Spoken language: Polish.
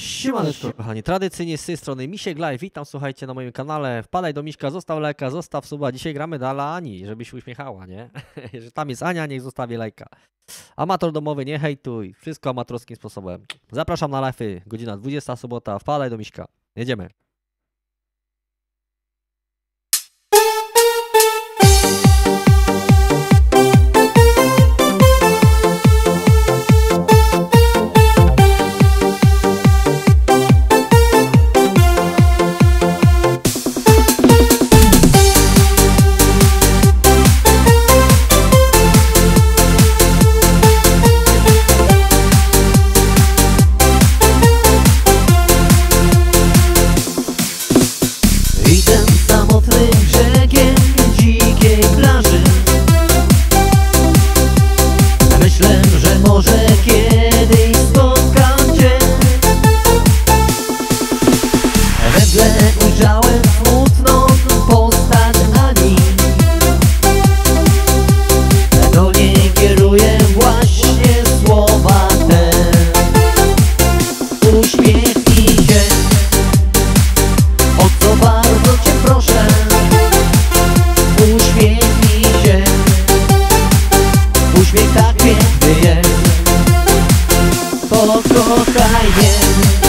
Siemaneczko kochani, tradycyjnie z tej strony Misiek Live, witam, słuchajcie, na moim kanale. Wpadaj do Miśka, zostaw lajka, zostaw suba. Dzisiaj gramy dla Ani, żeby się uśmiechała, nie? Że tam jest Ania, niech zostawi lajka. Amator domowy, nie hejtuj, wszystko amatorskim sposobem. Zapraszam na live'y, godzina 20, sobota, wpadaj do Miśka. Jedziemy. Ujrzałem smutną postać Ani. Do niej kieruję właśnie słowa te. Uśmiechnij się, o co bardzo cię proszę. Uśmiechnij się, uśmiech tak piękny jest. Pokochaj mnie.